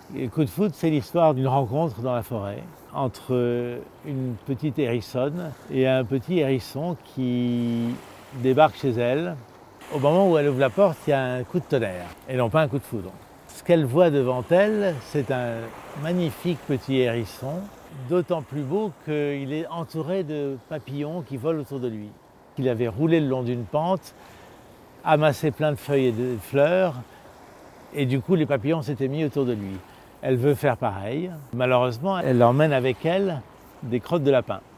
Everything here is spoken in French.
Et Coup de foudre, c'est l'histoire d'une rencontre dans la forêt entre une petite hérissonne et un petit hérisson qui débarque chez elle. Au moment où elle ouvre la porte, il y a un coup de tonnerre et non pas un coup de foudre. Ce qu'elle voit devant elle, c'est un magnifique petit hérisson, d'autant plus beau qu'il est entouré de papillons qui volent autour de lui. Il avait roulé le long d'une pente, amassé plein de feuilles et de fleurs, et du coup les papillons s'étaient mis autour de lui. Elle veut faire pareil. Malheureusement, elle emmène avec elle des crottes de lapin.